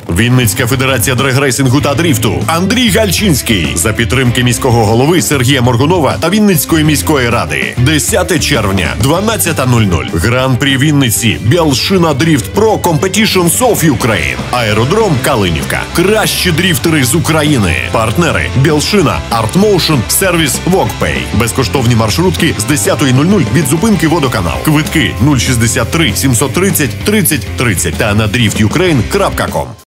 Вінницька федерація дрегрейсингу та дріфту. Андрій Гальчинський. За підтримки міського голови Сергія Моргунова та Вінницької міської ради. 10 червня, 12:00. Гран-прі Вінниці. Белшина Дріфт Про Competition Софі Україн. Аеродром Калинівка. Кращі дріфтери з України. Партнери Белшина, Артмоушен, сервіс Вокпей. Безкоштовні маршрутки з 10:00 від зупинки Водоканал. Квитки 063 730 30 30 та на driftukraine.com.